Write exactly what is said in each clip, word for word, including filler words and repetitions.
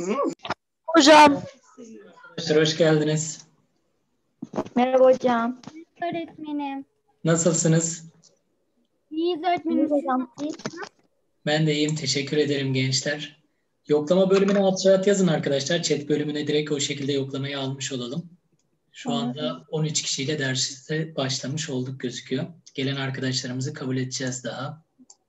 Hocam. Arkadaşlar hoş geldiniz. Merhaba hocam. Öğretmenim. Nasılsınız? İyiyiz öğretmenim. Hocam. Ben de iyiyim. Teşekkür ederim gençler. Yoklama bölümüne hatırat yazın arkadaşlar. Chat bölümüne direkt o şekilde yoklamayı almış olalım. Şu anda on üç kişiyle derste başlamış olduk gözüküyor. Gelen arkadaşlarımızı kabul edeceğiz daha.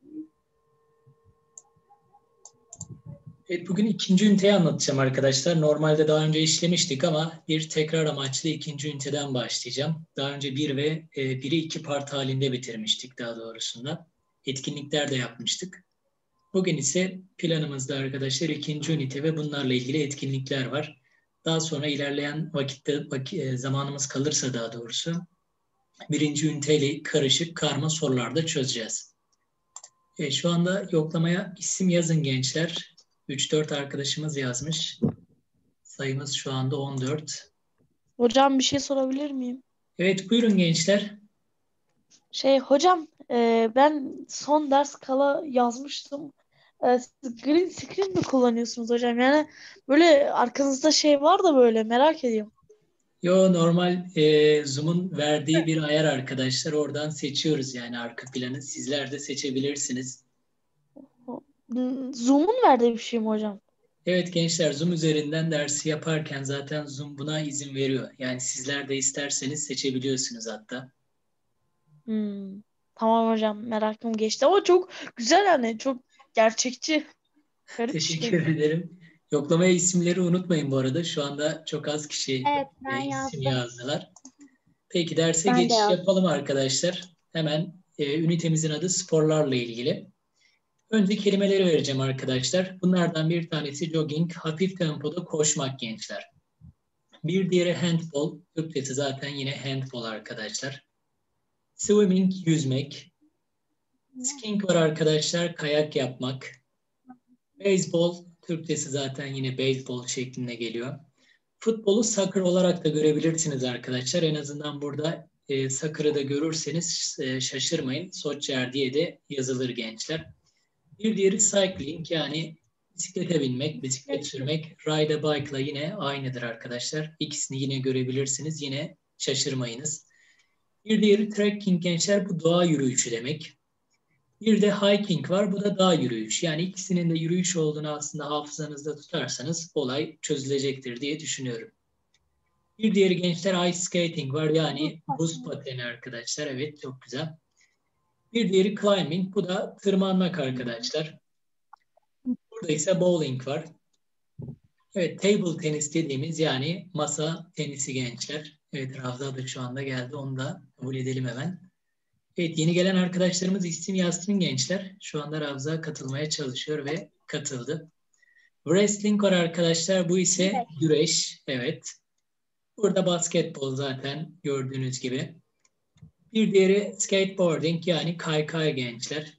Evet, bugün ikinci üniteyi anlatacağım arkadaşlar. Normalde daha önce işlemiştik ama bir tekrar amaçlı ikinci üniteden başlayacağım. Daha önce bir ve e, biri iki part halinde bitirmiştik daha doğrusunda. Etkinlikler de yapmıştık. Bugün ise planımızda arkadaşlar ikinci ünite ve bunlarla ilgili etkinlikler var. Daha sonra ilerleyen vakitte vak e, zamanımız kalırsa daha doğrusu birinci üniteyle karışık karma sorular da çözeceğiz. E, şu anda yoklamaya isim yazın gençler. üç dört arkadaşımız yazmış. Sayımız şu anda on dört. Hocam bir şey sorabilir miyim? Evet, buyurun gençler. Şey hocam e, ben son ders kala yazmıştım. E, siz green screen mi kullanıyorsunuz hocam? Yani böyle arkanızda şey var da böyle merak ediyorum. Yo, normal e, Zoom'un verdiği bir ayar arkadaşlar. Oradan seçiyoruz yani arka planı. Sizler de seçebilirsiniz. Zoom'un verdiği bir şey mi hocam? Evet gençler, Zoom üzerinden dersi yaparken zaten Zoom buna izin veriyor. Yani sizler de isterseniz seçebiliyorsunuz hatta. Hmm. Tamam hocam, merakım geçti ama çok güzel, yani çok gerçekçi. Garip bir şey. Teşekkür ederim. Yoklamaya isimleri unutmayın bu arada. Şu anda çok az kişi Evet, ben e, isim yazdım. yazdılar. Peki derse Ben de geçiş yazdım. yapalım arkadaşlar. Hemen e, ünitemizin adı sporlarla ilgili. Önce kelimeleri vereceğim arkadaşlar. Bunlardan bir tanesi jogging, hafif tempoda koşmak gençler. Bir diğeri handball. Türkçesi zaten yine handball arkadaşlar. Swimming, yüzmek. Skiing var arkadaşlar, kayak yapmak. Beyzbol, Türkçesi zaten yine beyzbol şeklinde geliyor. Futbolu soccer olarak da görebilirsiniz arkadaşlar. En azından burada e, soccer'ı da görürseniz e, şaşırmayın. Soccer diye de yazılır gençler. Bir diğeri cycling, yani bisiklete binmek, bisiklet sürmek. Ride a bike'la yine aynıdır arkadaşlar. İkisini yine görebilirsiniz. Yine şaşırmayınız. Bir diğeri trekking gençler. Bu doğa yürüyüşü demek. Bir de hiking var. Bu da dağ yürüyüş. Yani ikisinin de yürüyüş olduğunu aslında hafızanızda tutarsanız olay çözülecektir diye düşünüyorum. Bir diğeri gençler ice skating var. Yani buz pateni arkadaşlar. Evet, çok güzel. Bir diğeri climbing. Bu da tırmanmak arkadaşlar. Burada ise bowling var. Evet, table tenis dediğimiz yani masa tenisi gençler. Evet, Ravza da şu anda geldi. Onu da kabul edelim hemen. Evet, yeni gelen arkadaşlarımız isim yazsın gençler. Şu anda Ravza katılmaya çalışıyor ve katıldı. Wrestling var arkadaşlar. Bu ise Evet. güreş. Evet. Burada basketbol zaten gördüğünüz gibi. Bir diğeri skateboarding, yani kaykay gençler.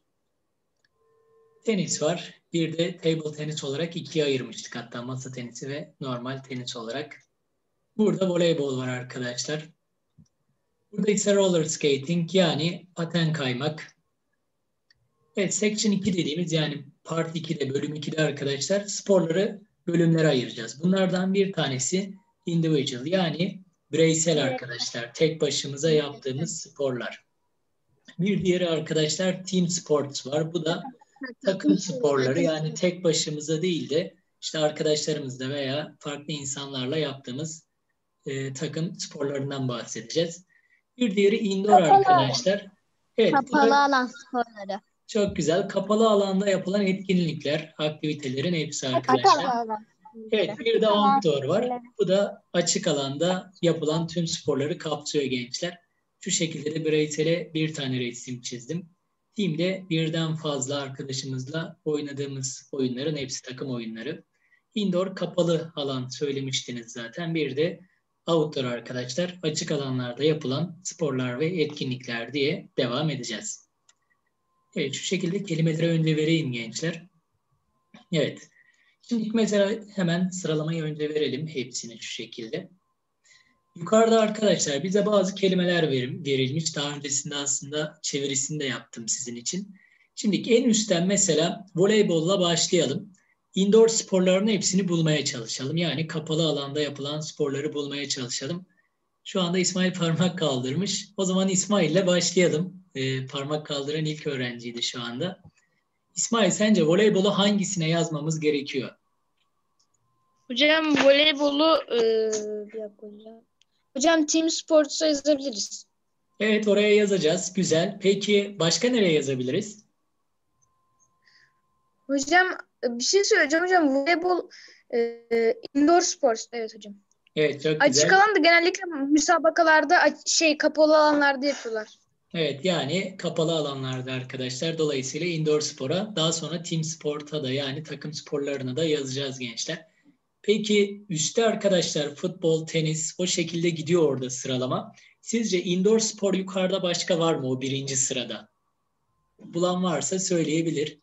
Tenis var. Bir de table tenis olarak ikiye ayırmıştık, hatta masa tenisi ve normal tenis olarak. Burada voleybol var arkadaşlar. Burada ise roller skating, yani paten kaymak. Evet, section iki dediğimiz yani part ikide, bölüm ikide arkadaşlar sporları bölümlere ayıracağız. Bunlardan bir tanesi individual, yani bireysel Evet. arkadaşlar. Tek başımıza yaptığımız sporlar. Bir diğeri arkadaşlar team sports var. Bu da takım sporları, yani tek başımıza değil de işte arkadaşlarımızla veya farklı insanlarla yaptığımız e, takım sporlarından bahsedeceğiz. Bir diğeri indoor Kapalı. arkadaşlar. Evet, bu Kapalı da alan sporları. çok güzel. Kapalı alanda yapılan etkinlikler, aktivitelerin hepsi arkadaşlar. Kapalı alan. Evet, bir de outdoor var. Bu da açık alanda yapılan tüm sporları kapsıyor gençler. Şu şekilde de bireysele bir tane resim çizdim. Team'de birden fazla arkadaşımızla oynadığımız oyunların hepsi takım oyunları. Indoor kapalı alan söylemiştiniz zaten. Bir de outdoor arkadaşlar, açık alanlarda yapılan sporlar ve etkinlikler diye devam edeceğiz. Evet, şu şekilde kelimeleri önce vereyim gençler. Evet. Şimdi mesela hemen sıralamayı önce verelim hepsini şu şekilde. Yukarıda arkadaşlar bize bazı kelimeler verim, verilmiş. Daha öncesinde aslında çevirisini de yaptım sizin için. Şimdi en üstten mesela voleybolla başlayalım. indoor sporlarının hepsini bulmaya çalışalım. Yani kapalı alanda yapılan sporları bulmaya çalışalım. Şu anda İsmail parmak kaldırmış. O zaman İsmail ile başlayalım. Ee, parmak kaldıran ilk öğrenciydi şu anda. İsmail, sence voleybolu hangisine yazmamız gerekiyor? Hocam voleybolu e, bir dakika hocam. Hocam team sports'a yazabiliriz. Evet, oraya yazacağız. Güzel. Peki başka nereye yazabiliriz? Hocam e, bir şey söyleyeceğim hocam. Voleybol e, indoor sports. Evet hocam. Evet, çok Açık güzel. alan da genellikle müsabakalarda aç- şey kapalı alanlarda yapıyorlar. Evet, yani kapalı alanlarda arkadaşlar. Dolayısıyla indoor spora, daha sonra team sporta da, yani takım sporlarına da yazacağız gençler. Peki üstte arkadaşlar futbol, tenis o şekilde gidiyor orada sıralama. Sizce indoor spor yukarıda başka var mı o birinci sırada? Bulan varsa söyleyebilir.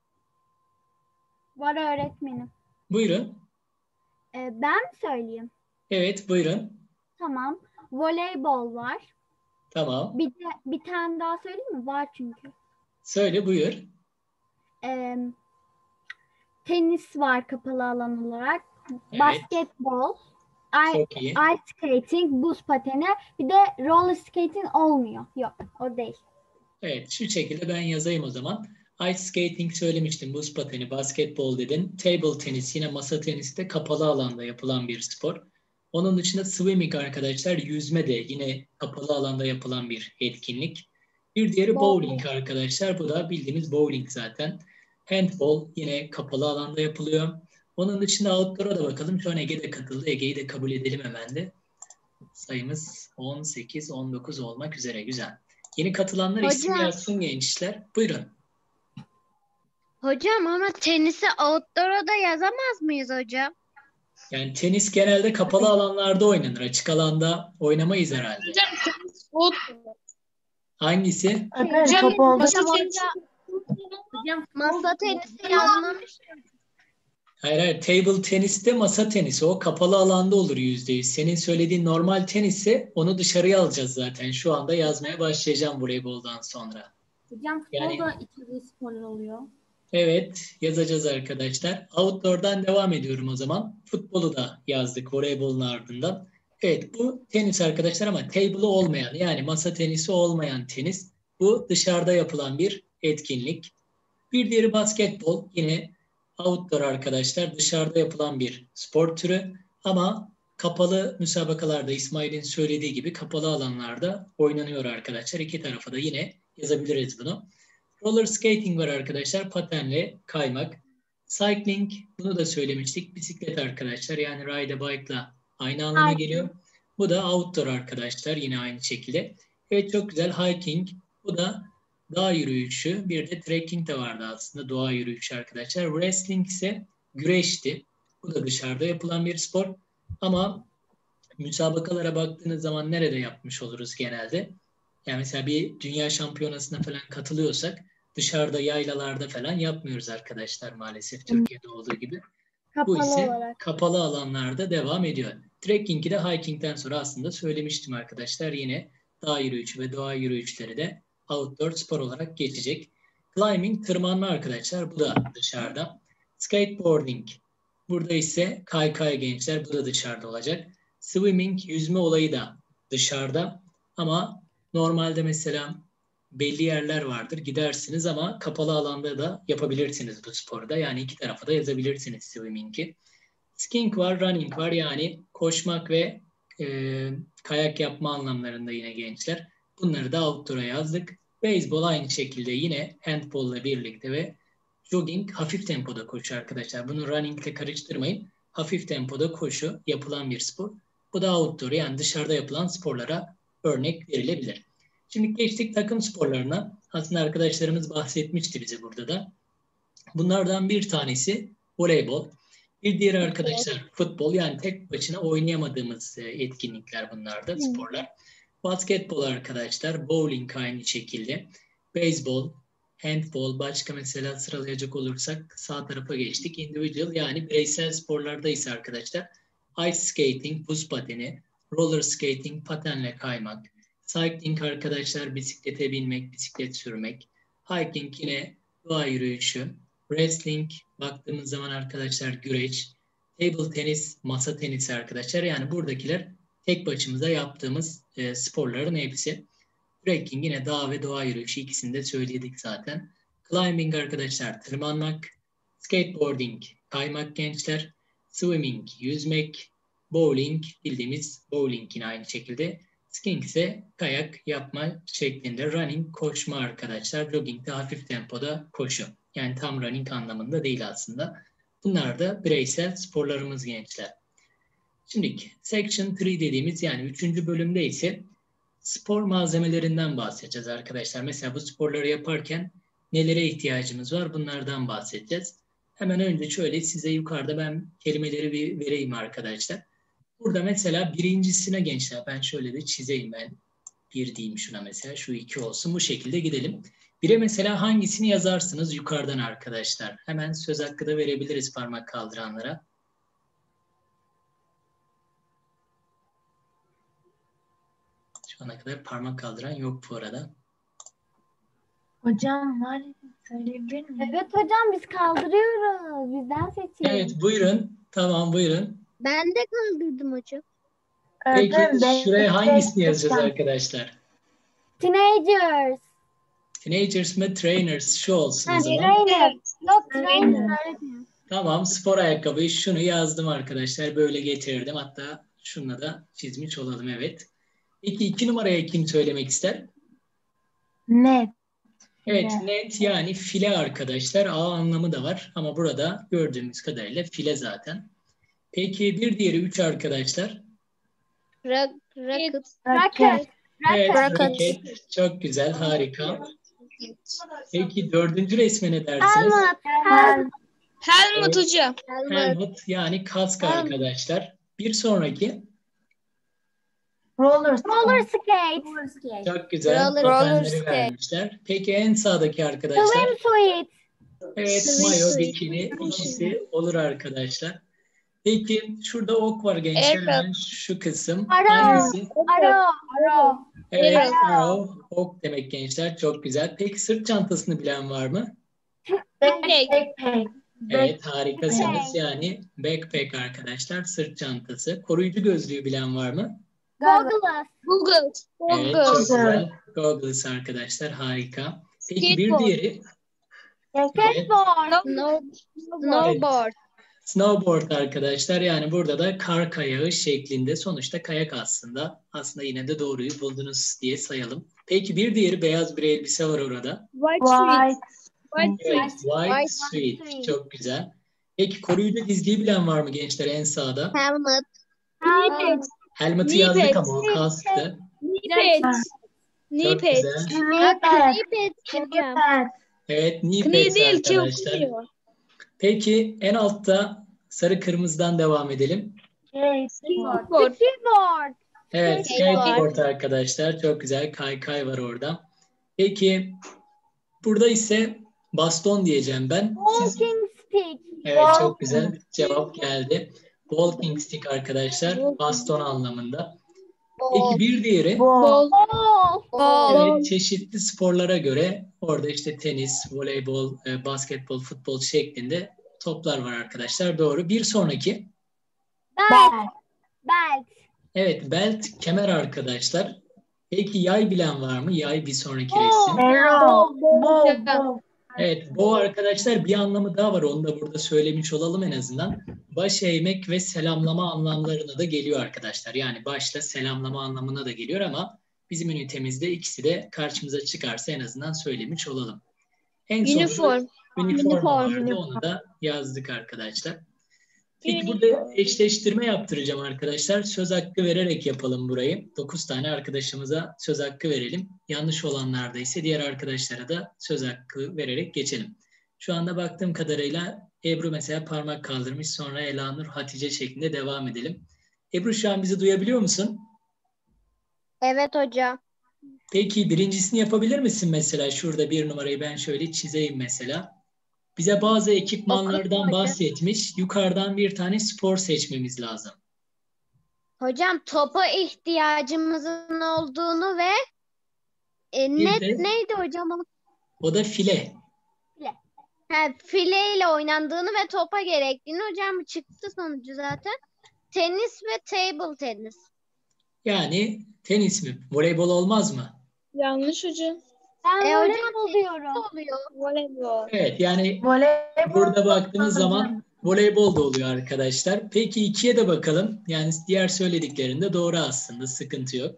Var öğretmenim. Buyurun. Ee, ben mi söyleyeyim? Evet, buyurun. Tamam. Voleybol var. Tamam. Bir de bir tane daha söyleyeyim mi? Var çünkü. Söyle, buyur. Ee, tenis var kapalı alan olarak. Evet. Basketbol, ice, Çok iyi. ice skating, buz pateni. Bir de roller skating olmuyor. Yok, o değil. Evet, şu şekilde ben yazayım o zaman. Ice skating söylemiştim, buz pateni, basketbol dedin. Table tenis, yine masa tenisi de kapalı alanda yapılan bir spor. Onun dışında swimming arkadaşlar, yüzme de yine kapalı alanda yapılan bir etkinlik. Bir diğeri bowling arkadaşlar, bu da bildiğimiz bowling zaten. Handball yine kapalı alanda yapılıyor. Onun dışında outdoor'a da bakalım. Şu an Ege de katıldı. Ege'yi de kabul edelim hemen de. Sayımız on sekiz on dokuz olmak üzere, güzel. Yeni katılanlar isim Hocam. yazsın gençler. Buyurun. Hocam ama tenisi outdoor'a da yazamaz mıyız hocam? Yani tenis genelde kapalı alanlarda oynanır. Açık alanda oynamayız herhalde. Hocam tenis futbol. Hangisi? Evet, Hocam kapalı. masa Hocam, tenisi. Hocam Masa tenisi yazmamış. Hayır hayır. Table tenis de masa tenisi. O kapalı alanda olur yüzde yüz. Senin söylediğin normal tenisse onu dışarıya alacağız zaten. Şu anda yazmaya başlayacağım voleyboldan sonra. Hocam futbol Yani- da içeriği sporlar oluyor. Evet, yazacağız arkadaşlar. Outdoor'dan devam ediyorum o zaman. Futbolu da yazdık voleybolun ardından. Evet, bu tenis arkadaşlar ama table'ı olmayan, yani masa tenisi olmayan tenis. Bu dışarıda yapılan bir etkinlik. Bir diğeri basketbol. Yine outdoor arkadaşlar, dışarıda yapılan bir spor türü. Ama kapalı müsabakalarda, İsmail'in söylediği gibi kapalı alanlarda oynanıyor arkadaşlar. İki tarafa da yine yazabiliriz bunu. Roller skating var arkadaşlar. Patenle kaymak. Cycling, bunu da söylemiştik. Bisiklet arkadaşlar. Yani ride a bike'la aynı anlama Hiking. geliyor. Bu da outdoor arkadaşlar. Yine aynı şekilde. Evet, çok güzel. Hiking. Bu da dağ yürüyüşü. Bir de trekking de vardı aslında. Doğa yürüyüşü arkadaşlar. Wrestling ise güreşti. Bu da dışarıda yapılan bir spor. Ama müsabakalara baktığınız zaman nerede yapmış oluruz genelde? Yani mesela bir dünya şampiyonasına falan katılıyorsak dışarıda yaylalarda falan yapmıyoruz arkadaşlar maalesef, Türkiye'de olduğu gibi. Kapalı Bu ise olarak. kapalı alanlarda devam ediyor. Trekking'i de hiking'den sonra aslında söylemiştim arkadaşlar. Yine dağ yürüyüşü ve doğa yürüyüşleri de outdoor spor olarak geçecek. Climbing, tırmanma arkadaşlar. Bu da dışarıda. Skateboarding. Burada ise kaykay gençler. Bu da dışarıda olacak. Swimming, yüzme olayı da dışarıda. Ama normalde mesela belli yerler vardır. Gidersiniz ama kapalı alanda da yapabilirsiniz bu sporda. Yani iki tarafa da yazabilirsiniz swimming'i. Skiing var, running var. Yani koşmak ve e, kayak yapma anlamlarında yine gençler. Bunları da outdoor'a yazdık. Beyzbol aynı şekilde yine handball'la birlikte ve jogging, hafif tempoda koşu arkadaşlar. Bunu running ile karıştırmayın. Hafif tempoda koşu yapılan bir spor. Bu da outdoor, yani dışarıda yapılan sporlara örnek verilebilir. Şimdi geçtik takım sporlarına. Aslında arkadaşlarımız bahsetmişti bize burada da. Bunlardan bir tanesi voleybol. Bir diğeri arkadaşlar futbol, yani tek başına oynayamadığımız etkinlikler bunlar da, sporlar. Basketbol arkadaşlar, bowling aynı şekilde. Beyzbol, handbol, başka mesela sıralayacak olursak sağ tarafa geçtik. Individual, yani bireysel sporlarda ise arkadaşlar ice skating, buz pateni, roller skating, patenle kaymak, cycling arkadaşlar bisiklete binmek, bisiklet sürmek, hiking yine doğa yürüyüşü, wrestling, baktığımız zaman arkadaşlar güreş, table tenis, masa tenisi arkadaşlar. Yani buradakiler tek başımıza yaptığımız e, sporların hepsi. Trekking yine dağ ve doğa yürüyüşü, ikisini de söyledik zaten. Climbing arkadaşlar tırmanmak, skateboarding kaymak gençler, swimming yüzmek, bowling bildiğimiz bowling yine aynı şekilde. Skiing ise kayak yapma şeklinde. Running koşma arkadaşlar. Jogging de hafif tempoda koşu. Yani tam running anlamında değil aslında. Bunlar da bireysel sporlarımız gençler. Şimdi section üç dediğimiz yani üçüncü bölümde ise spor malzemelerinden bahsedeceğiz arkadaşlar. Mesela bu sporları yaparken nelere ihtiyacımız var? Bunlardan bahsedeceğiz. Hemen önce şöyle size yukarıda ben kelimeleri bir vereyim arkadaşlar. Burada mesela birincisine gençler ben şöyle de çizeyim ben. Bir diyeyim şuna mesela. Şu iki olsun. Bu şekilde gidelim. Bire mesela hangisini yazarsınız yukarıdan arkadaşlar? Hemen söz hakkı da verebiliriz parmak kaldıranlara. Şu ana kadar parmak kaldıran yok bu arada. Hocam var söyleyebilir miyim? Evet hocam biz kaldırıyoruz. Bizden seçin. Evet buyurun. Tamam buyurun. Ben de kaldırdım hocam. Peki Öğretmenim, şuraya ben- hangisini yazacağız ben- arkadaşlar? Teenagers. Teenagers mı trainers? Şu olsun o Ha, zaman. trainer. Yok trainer Trainer. öğretmenim. Tamam spor ayakkabıyı şunu yazdım arkadaşlar. Böyle getirdim. Hatta şununla da çizmiş olalım evet. Peki iki numaraya kim söylemek ister? Net. Evet File. net yani file arkadaşlar. A anlamı da var ama burada gördüğümüz kadarıyla file zaten. Peki bir diğeri üç arkadaşlar. Rak, racket. Racket. Evet Racket. raket. Çok güzel harika. Peki dördüncü resme ne dersiniz? Helmet. Helmet. Helmet Evet. hocam. Helmet yani kask arkadaşlar. Bir sonraki. Roller. Roller skate. Çok güzel. Roller- patenleri roller skate. vermişler. Peki en sağdaki arkadaşlar. Swimsuit. Evet, Swimsuit. mayo, bikini ikisi olur arkadaşlar. Peki şurada ok var gençler. Aircraft. Hemen şu kısım. Arrow. Hangisi? Arrow. Arrow. Evet, Arrow. arrow. Ok demek gençler. Çok güzel. Peki sırt çantasını bilen var mı? Backpack. Backpack. Evet, harikasınız. Backpack. Yani backpack arkadaşlar. Sırt çantası. Koruyucu gözlüğü bilen var mı? Goggles. Google. Evet, çok Google. güzel. Goggles arkadaşlar. Harika. Peki bir Skateboard. diğeri? Evet. Skateboard. No, snowboard. Snowboard arkadaşlar yani burada da kar kayağı şeklinde sonuçta kayak aslında. Aslında yine de doğruyu buldunuz diye sayalım. Peki bir diğeri beyaz bir elbise var orada. White suit. White. White Evet, suit. white White suit. suit. Çok güzel. Peki koruyucu dizliği bilen var mı gençler en sağda? Helmet. Knee Helmet'i knee yazdık pads. ama o kasktı. Knee pads. Knee Çok pads. güzel. Knee pad. Knee pads Knee hocam. pad. Evet, knee Knee pads değil ki arkadaşlar. okuyor. Peki en altta sarı kırmızıdan devam edelim. Skateboard. Skateboard. Skateboard. Evet, Skateboard. skateboard arkadaşlar. Çok güzel. Kaykay var orada. Peki burada ise baston diyeceğim ben. Siz... Walking stick. Evet, çok güzel. Cevap geldi. Walking stick arkadaşlar. Baston anlamında. Peki bir diğeri? Ball. Ball. Ball. Evet, çeşitli sporlara göre orada işte tenis, voleybol, e, basketbol, futbol şeklinde toplar var arkadaşlar. Doğru. Bir sonraki. Belt. Belt. Belt. Evet, belt, kemer arkadaşlar. Peki yay bilen var mı? Yay bir sonraki resim. Arrow. Bow. Bow. Evet, bu arkadaşlar bir anlamı daha var. Onu da burada söylemiş olalım en azından. Baş eğmek ve selamlama anlamlarına da geliyor arkadaşlar. Yani başla selamlama anlamına da geliyor ama bizim ünitemizde ikisi de karşımıza çıkarsa en azından söylemiş olalım. En sonunda Uniform. üniform Uniform, vardı. uniform. Onu da yazdık arkadaşlar. Peki burada eşleştirme yaptıracağım arkadaşlar. Söz hakkı vererek yapalım burayı. dokuz tane arkadaşımıza söz hakkı verelim. Yanlış olanlarda ise diğer arkadaşlara da söz hakkı vererek geçelim. Şu anda baktığım kadarıyla Ebru mesela parmak kaldırmış. Sonra Elanur, Hatice şeklinde devam edelim. Ebru şu an bizi duyabiliyor musun? Evet hocam. Peki birincisini yapabilir misin mesela? Şurada bir numarayı ben şöyle çizeyim mesela. Bize bazı ekipmanlardan bahsetmiş. Yukarıdan bir tane spor seçmemiz lazım. Hocam topa ihtiyacımızın olduğunu ve e, Bir net de- neydi hocam? O da file. File. Ha, fileyle oynandığını ve topa gerektiğini hocam çıktı sonucu zaten. Tenis ve table tenis. Yani tenis mi? Voleybol olmaz mı? Yanlış hocam. Ben E hocam voleybol tenis diyorum. oluyor. Voleybol. Evet yani Voleybol burada baktığımız hocam. zaman voleybol da oluyor arkadaşlar. Peki ikiye de bakalım. Yani diğer söylediklerinde doğru aslında. Sıkıntı yok.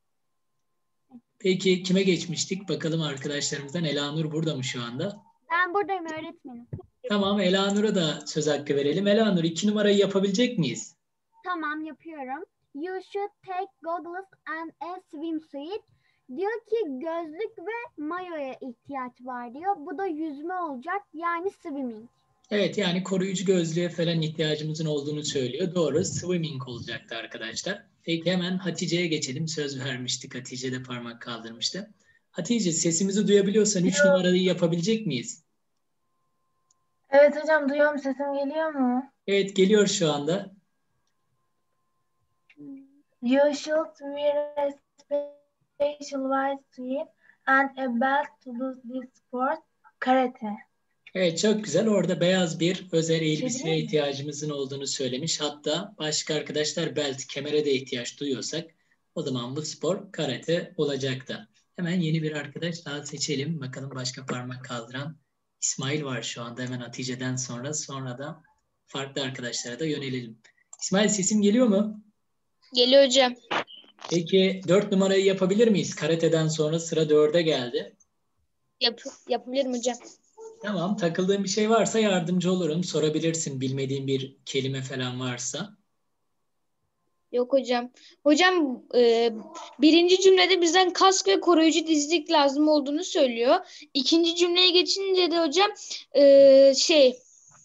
Peki kime geçmiştik? Bakalım arkadaşlarımızdan. Elanur burada mı şu anda? Ben buradayım öğretmenim. Tamam, Elanur'a da söz hakkı verelim. Elanur iki numarayı yapabilecek miyiz? Tamam yapıyorum. You should take goggles and a swimsuit. Diyor ki gözlük ve mayoya ihtiyaç var diyor. Bu da yüzme olacak yani swimming. Evet, yani koruyucu gözlüğe falan ihtiyacımızın olduğunu söylüyor. Doğru, swimming olacaktı arkadaşlar. Peki hemen Hatice'ye geçelim. Söz vermiştik. Hatice de parmak kaldırmıştı. Hatice, sesimizi duyabiliyorsan üç numarayı yapabilecek miyiz? Evet hocam, duyuyorum, sesim geliyor mu? Evet, geliyor şu anda. You should wear a special white suit and a belt to do this sport, karate. Evet, çok güzel. Orada beyaz bir özel elbiseye Çevireyim mi? ihtiyacımızın olduğunu söylemiş. Hatta başka arkadaşlar belt, kemere de ihtiyaç duyuyorsak o zaman bu spor karate olacaktı. Hemen yeni bir arkadaş daha seçelim. Bakalım başka parmak kaldıran. İsmail var şu anda hemen Hatice'den sonra. Sonra da farklı arkadaşlara da yönelelim. İsmail, sesim geliyor mu? Geliyor hocam. Peki dört numarayı yapabilir miyiz? Karate'den sonra sıra dörde geldi. Yap yapabilirim hocam. Tamam, takıldığın bir şey varsa yardımcı olurum. Sorabilirsin bilmediğin bir kelime falan varsa. Yok hocam. Hocam e, birinci cümlede bizden kask ve koruyucu dizlik lazım olduğunu söylüyor. İkinci cümleye geçince de hocam e, şey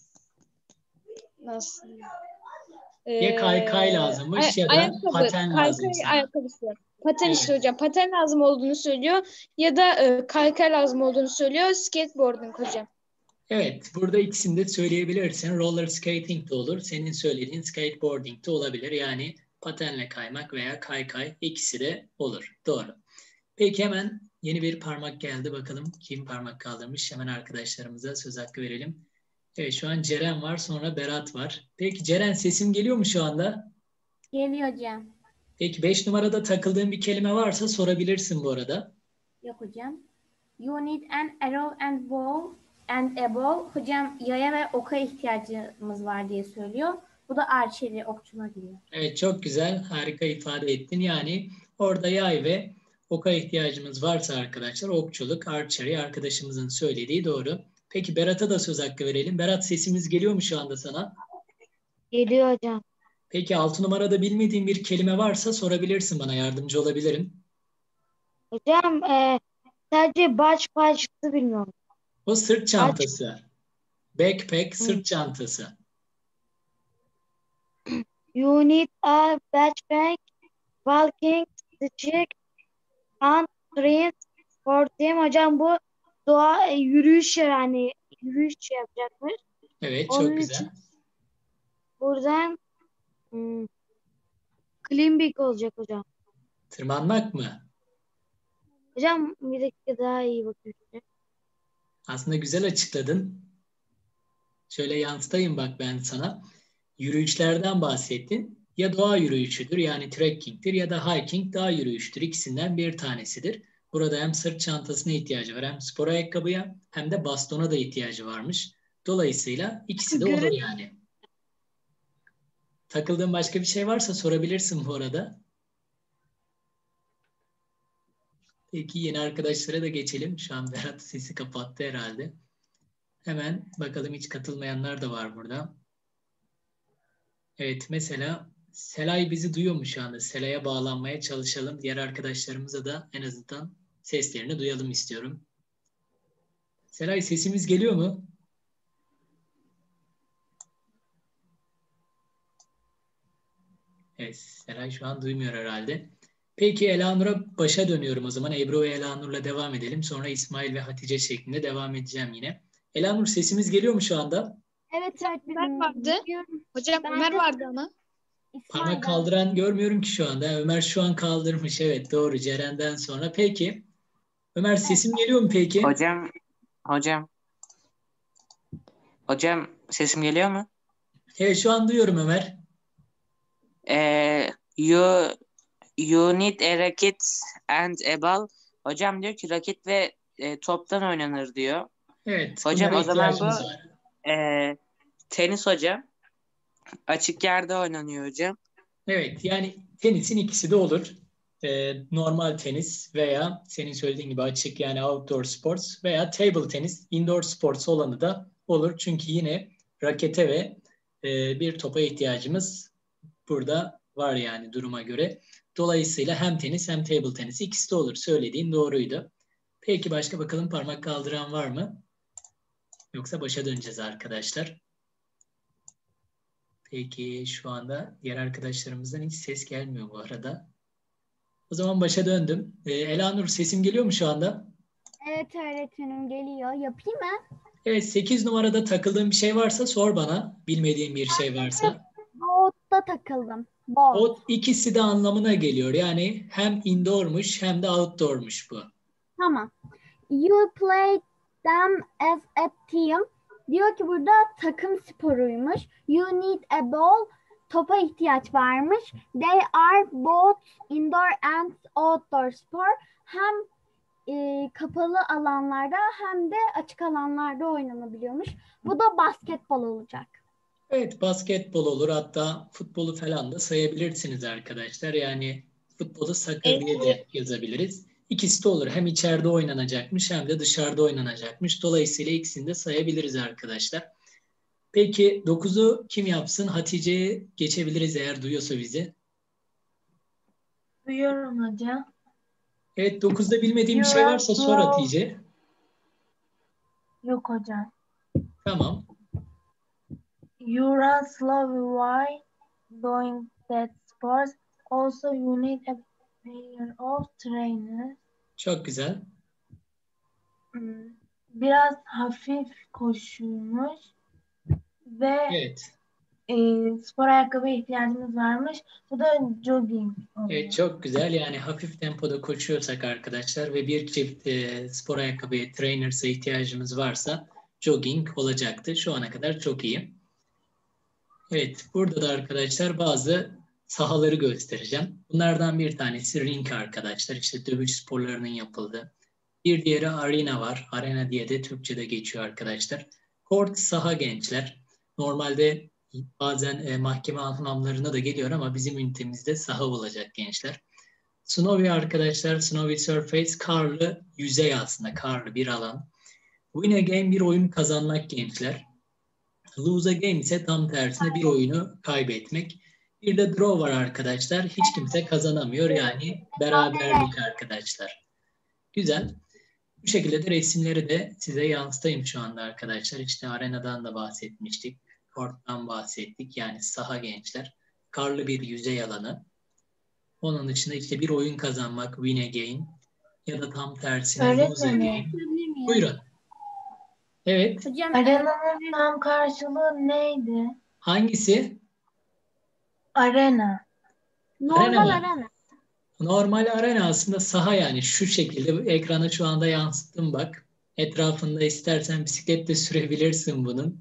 nasıl? Ya kaykay lazımmış ya da ayakkabı, paten kaykay lazım sana. ayakkabısı. Paten Evet. işte hocam. Paten lazım olduğunu söylüyor. Ya da e, kaykay lazım olduğunu söylüyor. Skateboarding hocam. Evet, burada ikisini de söyleyebilirsin. Roller skating de olur. Senin söylediğin skateboarding de olabilir. Yani patenle kaymak veya kaykay ikisi de olur. Doğru. Peki hemen yeni bir parmak geldi. Bakalım kim parmak kaldırmış. Hemen arkadaşlarımıza söz hakkı verelim. Evet, şu an Ceren var, sonra Berat var. Peki Ceren, sesim geliyor mu şu anda? Geliyor hocam. Peki beş numarada takıldığın bir kelime varsa sorabilirsin bu arada. Yok hocam. You need an arrow and bow and a bow. Hocam yaya ve oka ihtiyacımız var diye söylüyor. Bu da archery, okçuna giriyor. Evet, çok güzel, harika ifade ettin. Yani orada yay ve oka ihtiyacımız varsa arkadaşlar okçuluk, archery arkadaşımızın söylediği doğru. Peki Berat'a da söz hakkı verelim. Berat, sesimiz geliyor mu şu anda sana? Geliyor hocam. Peki altı numarada bilmediğin bir kelime varsa sorabilirsin, bana yardımcı olabilirim. Hocam e, sadece baş parçası bilmiyorum. O sırt çantası. Backpack, sırt çantası. You need a backpack, walking stick, and trees for them. Hocam bu doğa e, yürüyüş yani yürüyüş yapacakmış. Evet, Onun çok güzel. için buradan hmm, climbing olacak hocam. Tırmanmak mı? Hocam bir dakika daha iyi bakıyorum. Aslında güzel açıkladın. Şöyle yansıtayım bak ben sana. Yürüyüşlerden bahsettin. Ya doğa yürüyüşüdür yani trekkingdir ya da hiking dağ yürüyüştür. İkisinden bir tanesidir. Burada hem sırt çantasına ihtiyacı var hem spor ayakkabıya hem de bastona da ihtiyacı varmış. Dolayısıyla ikisi de olur yani. Takıldığın başka bir şey varsa sorabilirsin bu arada. Peki yeni arkadaşlara da geçelim. Şu an Berat sesi kapattı herhalde. Hemen bakalım, hiç katılmayanlar da var burada. Evet, mesela Selay bizi duyuyor mu şu anda? Selay'a bağlanmaya çalışalım. Diğer arkadaşlarımıza da en azından seslerini duyalım istiyorum. Selay, sesimiz geliyor mu? Evet, Selay şu an duymuyor herhalde. Peki Elanur'a başa dönüyorum o zaman. Ebru ve Elanur'la devam edelim. Sonra İsmail ve Hatice şeklinde devam edeceğim yine. Elanur, sesimiz geliyor mu şu anda? Evet öğretmenim. Ömer vardı. Biliyorum. Hocam Ben Ömer de- vardı ama. İsmail Parmak kaldıran görmüyorum ki şu anda. Ömer şu an kaldırmış. Evet, doğru, Ceren'den sonra. Peki Ömer, sesim geliyor mu peki? Hocam, hocam Hocam sesim geliyor mu? Evet şu an duyuyorum Ömer. Ee, you, you need a racket and a ball. Hocam diyor ki raket ve e, toptan oynanır diyor. Evet Hocam bunlara o zaman bu ihtiyacımız var. e, tenis hocam. Açık yerde oynanıyor hocam. Evet yani tenisin ikisi de olur. Ee, normal tenis veya senin söylediğin gibi açık yani outdoor sports veya table tenis indoor sports olanı da olur. Çünkü yine rakete ve e, bir topa ihtiyacımız burada var yani duruma göre. Dolayısıyla hem tenis hem table tenis ikisi de olur. Söylediğin doğruydu. Peki başka bakalım parmak kaldıran var mı? Yoksa başa döneceğiz arkadaşlar. Peki şu anda diğer arkadaşlarımızdan hiç ses gelmiyor bu arada. O zaman başa döndüm. Ee, Elanur sesim geliyor mu şu anda? Evet öğretmenim geliyor. Yapayım mı? Evet sekiz numarada takıldığın bir şey varsa sor bana. Bilmediğin bir şey varsa. Boat'ta takıldım. Boat. O ikisi de anlamına geliyor. Yani hem indoor'muş hem de outdoor'muş bu. Tamam. You play them as a team. Diyor ki burada takım sporuymuş. You need a ball. Topa ihtiyaç varmış. They are both indoor and outdoor spor. Hem e, kapalı alanlarda hem de açık alanlarda oynanabiliyormuş. Bu da basketbol olacak. Evet basketbol olur hatta futbolu falan da sayabilirsiniz arkadaşlar. Yani futbolu soccer diye de yazabiliriz. İkisi de olur. Hem içeride oynanacakmış hem de dışarıda oynanacakmış. Dolayısıyla ikisini de sayabiliriz arkadaşlar. Peki dokuzu kim yapsın? Hatice'ye geçebiliriz eğer duyuyorsa bizi. Duyuyorum hocam. Evet dokuzda bilmediğim bir şey varsa sor Hatice. Yok hocam. Tamam. You run slowly while doing that sport. Also you need a pair of trainers. Çok güzel. Hmm, Biraz hafif koşuymuş ve Evet. e, spor ayakkabı ihtiyacımız varmış. Bu da jogging oluyor. Evet çok güzel. Yani hafif tempoda koşuyorsak arkadaşlar ve bir çift e, spor ayakkabıya, trainers'a ihtiyacımız varsa jogging olacaktı. Şu ana kadar çok iyi. Evet burada da arkadaşlar bazı sahaları göstereceğim. Bunlardan bir tanesi ring arkadaşlar. İşte dövüş sporlarının yapıldığı. Bir diğeri arena var. Arena diye de Türkçe'de geçiyor arkadaşlar. Court saha gençler. Normalde bazen e, mahkeme anlamlarına da geliyor ama bizim ünitemizde saha olacak gençler. Snowy arkadaşlar, snowy surface, karlı yüzey aslında, karlı bir alan. Win a game bir oyun kazanmak gençler. Lose a game ise tam tersine bir oyunu kaybetmek. Bir de draw var arkadaşlar. Hiç kimse kazanamıyor yani beraberlik arkadaşlar. Güzel. Bu şekilde de resimleri de size yansıtayım şu anda arkadaşlar. İşte arenadan da bahsetmiştik. Korttan bahsettik. Yani saha gençler. Karlı bir yüzey alanı. Onun dışında işte bir oyun kazanmak, win a game ya da tam tersine lose a Öğretmenim. game. Buyurun. Evet. Hocam Arenanın tam karşılığı neydi? Hangisi? Arena. normal Arena mı? arena. Normal arena aslında saha yani şu şekilde ekrana şu anda yansıttım bak. Etrafında istersen bisikletle sürebilirsin bunun.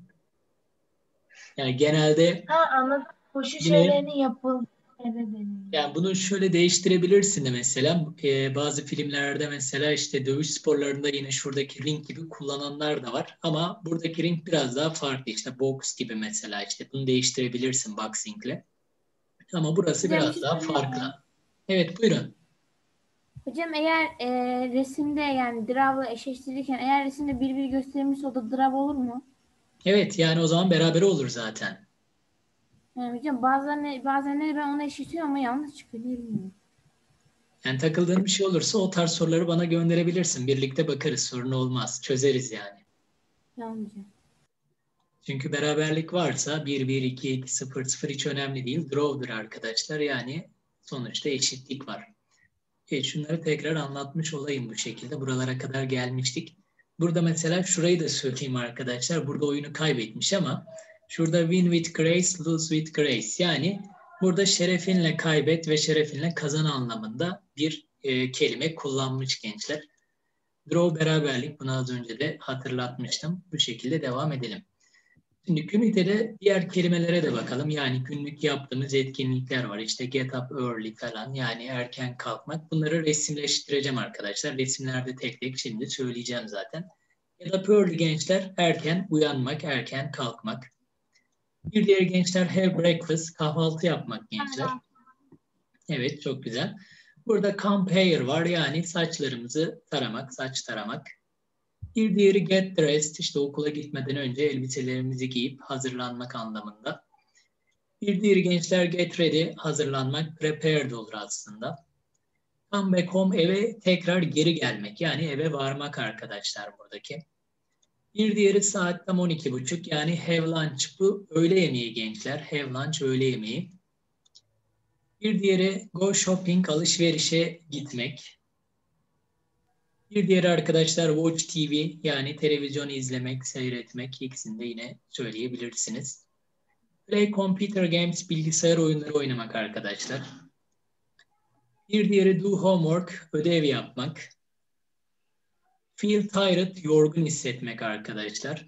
Yani genelde Ha anladım. Koşu yine şeylerinin yapıldığı yere deniyor. yani bunu şöyle değiştirebilirsin de mesela e, bazı filmlerde mesela işte dövüş sporlarında yine şuradaki ring gibi kullananlar da var. Ama buradaki ring biraz daha farklı işte boks gibi mesela işte bunu değiştirebilirsin boxingle. Ama burası Hocam bir biraz şey daha sorabilir farklı. miyim? Evet buyurun. Hocam eğer e, resimde yani draw'la eşleştirirken eğer resimde bir bir gösterilmişse o da draw olur mu? Evet yani o zaman beraber olur zaten. Yani hocam bazen bazenleri ben ona eşitiyorum ama yanlış çıkıyor diye bilmiyorum. Yani takıldığın bir şey olursa o tarz soruları bana gönderebilirsin. Birlikte bakarız sorun olmaz. Çözeriz yani. Tamam hocam. Çünkü beraberlik varsa bir bir, iki iki, sıfır sıfır hiç önemli değil. Draw'dur arkadaşlar. Yani sonuçta eşitlik var. Evet şunları tekrar anlatmış olayım bu şekilde. Buralara kadar gelmiştik. Burada mesela şurayı da söyleyeyim arkadaşlar. Burada oyunu kaybetmiş ama şurada win with grace, lose with grace. Yani burada şerefinle kaybet ve şerefinle kazan anlamında bir e, kelime kullanmış gençler. Draw beraberlik. Bunu az önce de hatırlatmıştım. Bu şekilde devam edelim. Şimdi ünitede diğer kelimelere de bakalım. Yani günlük yaptığımız etkinlikler var. İşte get up early falan, yani erken kalkmak. Bunları resimleştireceğim arkadaşlar. Resimlerde tek tek şimdi söyleyeceğim zaten. Get up early gençler, erken uyanmak, erken kalkmak. Bir diğer gençler have breakfast, kahvaltı yapmak gençler. Evet, çok güzel. Burada comb hair var, yani saçlarımızı taramak, saç taramak. Bir diğeri get dressed, işte okula gitmeden önce elbiselerimizi giyip hazırlanmak anlamında. Bir diğeri gençler get ready, hazırlanmak, prepared olur aslında. Come back home, eve tekrar geri gelmek, yani eve varmak arkadaşlar buradaki. Bir diğeri saat tam on iki buçuk, yani have lunch, bu öğle yemeği gençler, have lunch öğle yemeği. Bir diğeri go shopping, alışverişe gitmek. Bir diğeri arkadaşlar watch T V, yani televizyon izlemek, seyretmek, ikisini de yine söyleyebilirsiniz. Play computer games, bilgisayar oyunları oynamak arkadaşlar. Bir diğeri do homework, ödev yapmak. Feel tired, yorgun hissetmek arkadaşlar.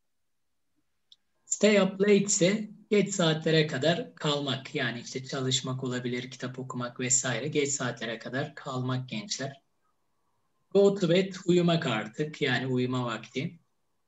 Stay up late ise geç saatlere kadar kalmak, yani işte çalışmak olabilir, kitap okumak vesaire, geç saatlere kadar kalmak gençler. Go to bed, uyumak artık, yani uyuma vakti.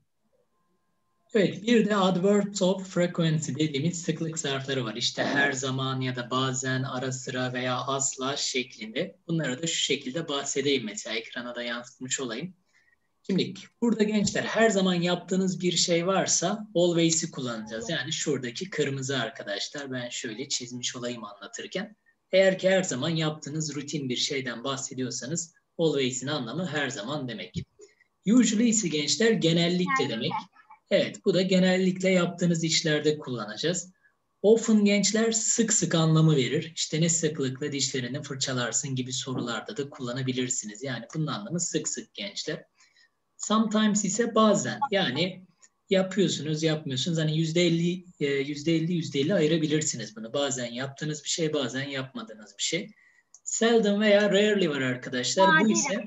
Evet, bir de adverbs of frequency dediğimiz sıklık zarfları var. İşte her zaman ya da bazen, ara sıra veya asla şeklinde. Bunları da şu şekilde bahsedeyim, mesela ekrana da yansıtmış olayım. Şimdi burada gençler her zaman yaptığınız bir şey varsa always'i kullanacağız. Yani şuradaki kırmızı arkadaşlar, ben şöyle çizmiş olayım anlatırken. Eğer ki her zaman yaptığınız rutin bir şeyden bahsediyorsanız always'in anlamı her zaman demek. Usually ise gençler genellikle demek. Evet, bu da genellikle yaptığınız işlerde kullanacağız. Often gençler sık sık anlamı verir. İşte ne sıklıkla dişlerini fırçalarsın gibi sorularda da kullanabilirsiniz. Yani bunun anlamı sık sık gençler. Sometimes ise bazen, yani yapıyorsunuz, yapmıyorsunuz. Hani yüzde elli, yüzde elli, yüzde elli ayırabilirsiniz bunu. Bazen yaptığınız bir şey, bazen yapmadığınız bir şey. Seldom veya rarely var arkadaşlar. Nadiren. Bu ise,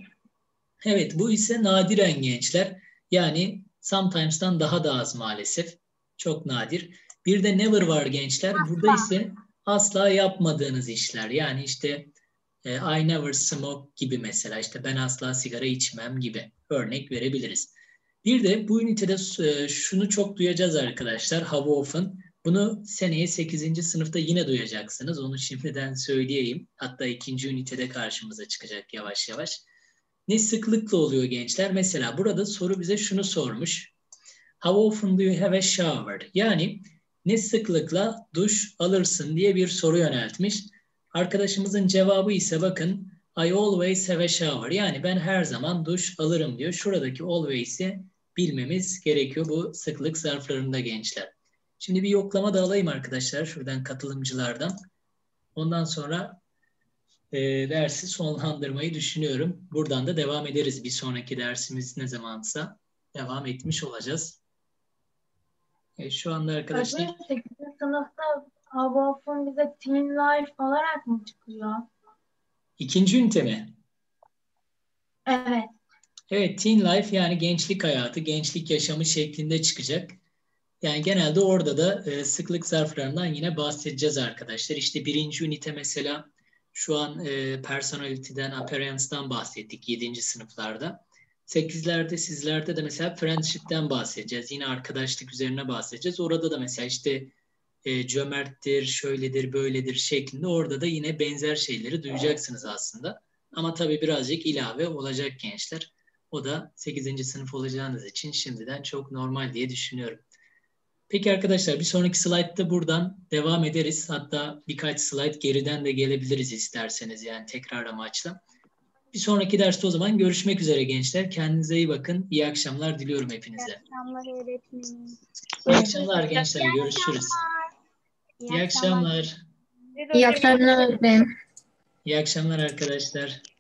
evet, bu ise nadiren gençler. Yani sometimes'tan daha da az maalesef. Çok nadir. Bir de never var gençler. Asla. Burada ise asla yapmadığınız işler. Yani işte I never smoke gibi mesela, işte ben asla sigara içmem gibi örnek verebiliriz. Bir de bu ünitede şunu çok duyacağız arkadaşlar. How often? Bunu seneye sekizinci sınıfta yine duyacaksınız. Onu şimdiden söyleyeyim. Hatta ikinci ünitede karşımıza çıkacak yavaş yavaş. Ne sıklıkla oluyor gençler? Mesela burada soru bize şunu sormuş. How often do you have a shower? Yani ne sıklıkla duş alırsın diye bir soru yöneltmiş. Arkadaşımızın cevabı ise bakın, I always have a shower. Yani ben her zaman duş alırım diyor. Şuradaki always'i bilmemiz gerekiyor bu sıklık zarflarında gençler. Şimdi bir yoklama da alayım arkadaşlar şuradan katılımcılardan. Ondan sonra e, dersi sonlandırmayı düşünüyorum. Buradan da devam ederiz. Bir sonraki dersimiz ne zamansa devam etmiş olacağız. E, şu anda arkadaşlar... sekizinci sınıfta How often bize teen life olarak mı çıkıyor? İkinci ünite mi? Evet. Evet, teen life yani gençlik hayatı, gençlik yaşamı şeklinde çıkacak. Yani genelde orada da e, sıklık zarflarından yine bahsedeceğiz arkadaşlar. İşte birinci ünite mesela şu an e, personality'den, appearance'dan bahsettik yedinci sınıflarda. sekizlerde sizlerde de mesela friendship'ten bahsedeceğiz. Yine arkadaşlık üzerine bahsedeceğiz. Orada da mesela işte e, cömerttir, şöyledir, böyledir şeklinde orada da yine benzer şeyleri duyacaksınız aslında. Ama tabii birazcık ilave olacak gençler. O da sekizinci sınıf olacağınız için şimdiden çok normal diye düşünüyorum. Peki arkadaşlar bir sonraki slaytta buradan devam ederiz. Hatta birkaç slayt geriden de gelebiliriz isterseniz yani tekrar amaçla. Bir sonraki derste o zaman görüşmek üzere gençler. Kendinize iyi bakın. İyi akşamlar diliyorum hepinize. İyi akşamlar öğretmenim. İyi akşamlar gençler. Görüşürüz. İyi akşamlar. İyi akşamlar öğretmenim. İyi akşamlar arkadaşlar.